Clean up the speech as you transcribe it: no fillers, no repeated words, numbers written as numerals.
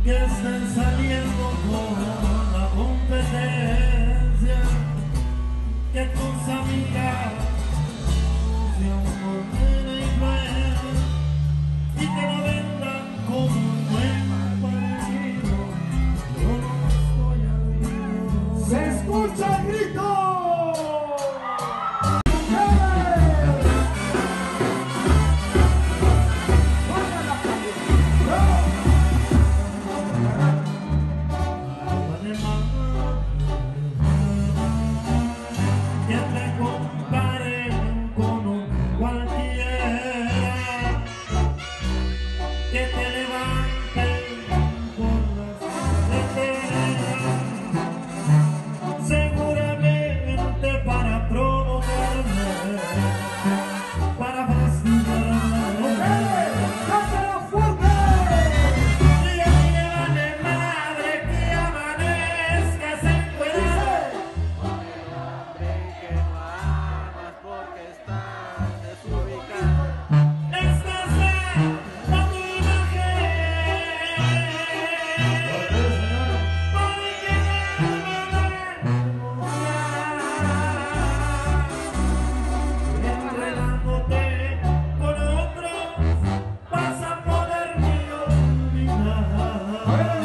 que estén saliendo con la competencia, que tus amigas sean buena y buena y que no vendan como un buen partido. Yo no estoy ardido. ¡Se escucha el grito! Con otros vas a poder ni olvidar.